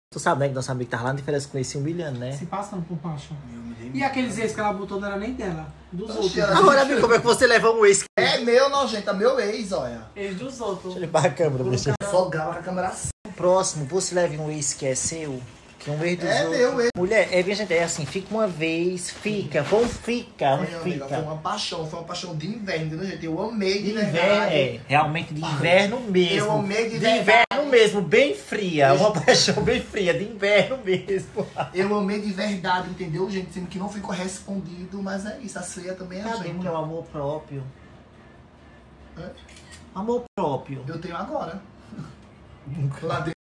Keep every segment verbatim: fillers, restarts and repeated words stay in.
Tu sabe, né, que nosso amigo tava lá de férias com esse humilhando, né? Se passando por baixo. E aqueles ex que ela botou não era nem dela, dos outros. Agora, amigo, como é que você leva um ex? É meu, nojenta, meu ex, olha. Ex dos outros. Deixa eu limpar a câmera, deixa eu... Só grava com a câmera assim. Próximo, você leve um ex que é seu, que é um ex dos É outros. meu ex. Mulher, é, minha gente, é assim, fica uma vez, fica, vamos ficar, vamos Meu amigo, foi ficar. uma paixão, foi uma paixão de inverno, né, gente? Eu amei de De verdade. inverno, é, realmente de inverno mesmo. Eu amei de de verdade. inverno mesmo, bem fria, uma paixão bem fria, de inverno mesmo. Eu amei de verdade, entendeu, gente? Sendo que não foi correspondido, mas é isso, a ceia também é Cadê, gente. mulher, o amor próprio? É? Amor próprio. Eu tenho agora. Lá dentro.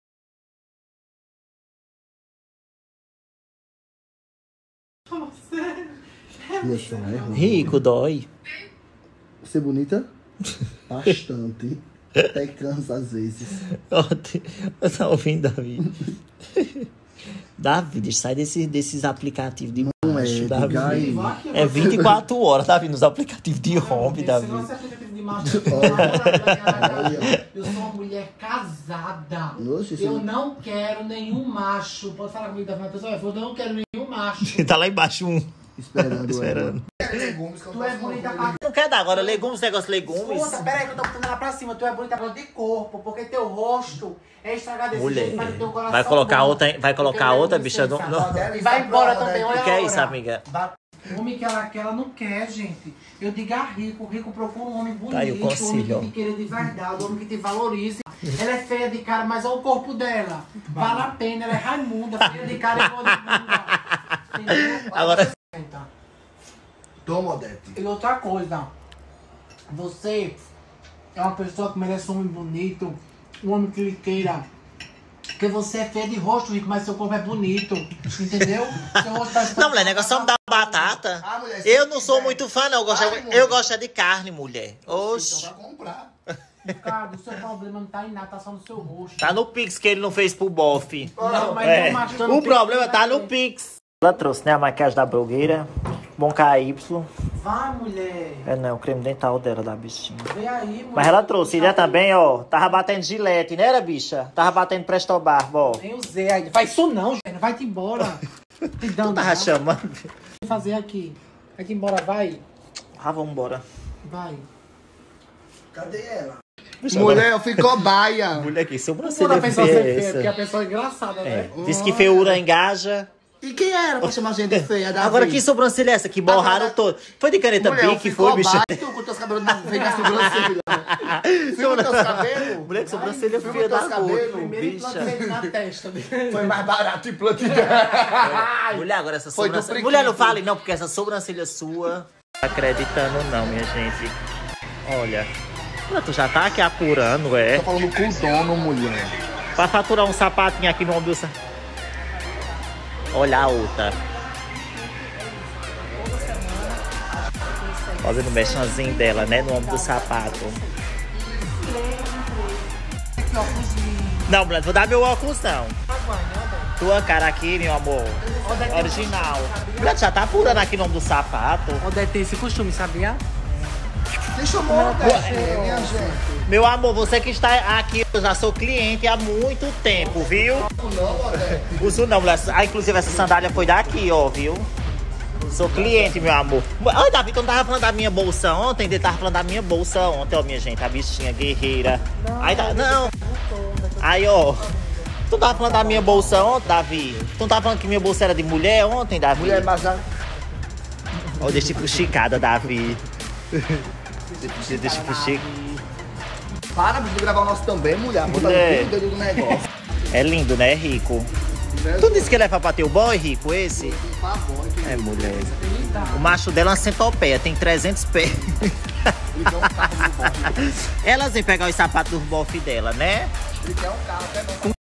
Isso, né? Rico, dói. Ser bonita? Bastante. Até cansa às vezes. Você tá ouvindo, Davi? Davi, sai desse, desses aplicativos de Não macho, é, Davi. diga aí. É vinte e quatro horas, Davi, nos aplicativos de home, Davi. Esse negócio é aplicativo de macho. Eu sou uma mulher casada. Nossa, isso Eu é- não quero nenhum macho. Pode falar comigo, Davi, pessoal. Eu não quero nenhum macho. Tá lá embaixo um. Esperando, Esperando. Legumes que eu Tu é bonita pra... Não quer dar agora legumes, negócio de legumes. Escuta, peraí que eu tô botando ela pra cima. Tu é bonita de corpo, porque teu rosto é estragado desse Mulher, jeito, mas teu coração vai colocar bom. outra, vai colocar Porque outra, ele bicha. Não, licença. não. E vai embora também, olha O que a é hora. isso, amiga? Homem que ela, que ela não quer, gente. Eu digo a rico, rico procura um homem bonito, Tá aí o um homem conselho, ó. que te queira de verdade, um homem que te valorize. Ela é feia de cara, mas olha o corpo dela. Vale a pena, ela é Raimunda, feia de cara e boa de bunda. Entendeu? Agora- Toma, Odete. E outra coisa, você é uma pessoa que merece um homem bonito, um homem que lhe queira. Porque você é feia de rosto, Rico, mas seu corpo é bonito. Entendeu? Seu rosto tá Não, mulher, negócio só me dá batata. Ah, mulher, se Eu não quiser. sou muito fã, não. Eu gosto, Ai, eu mulher. gosto é de carne, mulher. Oxi. Então vai comprar. Ricardo, o seu problema não tá em nada, tá só no seu rosto. Tá no Pix que ele não fez pro bofe. Não, mas É. não machando O problema tá no Pix. Pix. Ela trouxe, né, a maquiagem da blogueira. Bom K Y. Vai, mulher. É, não, o creme dental dela, da bichinha. Vem aí, mulher. Mas ela trouxe, né, também, ó. Tava batendo gilete, né, era, bicha? Tava batendo Presto Barba, ó. Nem usei ainda. Faz isso não, gente. Vai-te embora. Te dando. Tava chamando. Vou fazer aqui. Vai-te embora, vai. Ah, vambora. Vai. Cadê ela? Bicha, Mulher, ficou baia. Mulher, que Quando sobrancelha a pessoa feia ser é feia, porque a essa? pessoa é engraçada, É. né? Diz que feiura engaja. E quem era pra chamar gente feia? Davi? Agora que sobrancelha é essa? Que borraram Agora- todo. Foi de caneta Mulher, Bic, ficou foi, bicha? baia. Tu com teus cabelos feios na sobrancelha. Filma teus cabelos. Mulher, que sobrancelha Filma feia da teus cor. cabelos. Primeiro implante Bicha. feito na testa. Foi mais barato e plantilha. Mulher, agora essa Foi do sobrancelha. prequito. Mulher, não fale não, porque essa sobrancelha sua. Tá acreditando não, minha gente. Olha. Mulher, tu já tá aqui apurando, é? Tô falando com o dono, mulher. Pra faturar um sapatinho aqui no ombro do sa... Olha a outra. Fazendo o mexãozinho dela, né? No ombro do sapato. Não, mulher, vou dar meu óculos não. Tua cara aqui, meu amor. Original. Mulher, tu já tá apurando aqui no ombro do sapato. Odete tem esse costume, sabia? Deixa eu mostrar, minha gente. Meu amor, você que está aqui, eu já sou cliente há muito tempo, viu? Não, Odete. Uso não, mulher. Ah, inclusive essa sandália foi daqui, ó, viu? Sou cliente, meu amor. Ai, Davi, tu não tava falando da minha bolsa ontem? Ele tava falando da minha bolsa ontem, ó, minha gente. A bichinha guerreira. Não, Aí, tá, não. Aí, ó. Tu tava falando da minha bolsa ontem, Davi? Tu não tava falando que minha bolsa era de mulher ontem, Davi? Mulher, mas a... Ó, deixa pro Chicada, Davi. Deixa, deixa pro Chic. Para de gravar o nosso também, mulher. Bota Mulher. no dedo do negócio. É lindo, né, Rico? Tu disse que ele é pra bater o boy, Rico, esse? É, mulher. O macho dela é uma centopeia, tem trezentos pés. Ele quer um carro no bofe. Elas vêm pegar os sapatos do bofe dela, né? Ele quer um carro até